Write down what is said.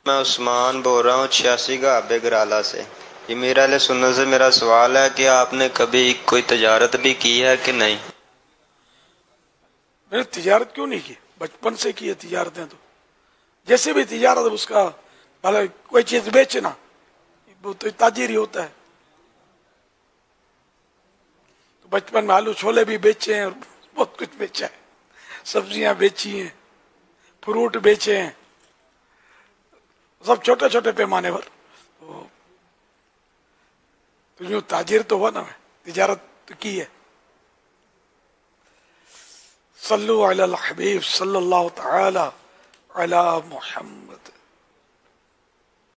मैं उस्मान बोल रहा हूँ 86 का बेगराला से। ये मेरा ले सुनने से मेरा सवाल है कि आपने कभी कोई तजारत भी की है कि नहीं? मैंने तिजारत क्यों नहीं की, बचपन से की है तिजारतें। तो जैसे भी तिजारत उसका भले कोई चीज बेचना वो तो ताजिर ही होता है। तो बचपन में आलू छोले भी बेचे हैं और बहुत कुछ बेचा है, सब्जियां बेची हैं, फ्रूट बेचे हैं, सब छोटे छोटे पैमाने पर। तो यूं ताजिर तो हुआ ना, मैं तिजारत तो की है। सल्लु अलल हबीब सल्लल्लाहु तआला अला मुहम्मद।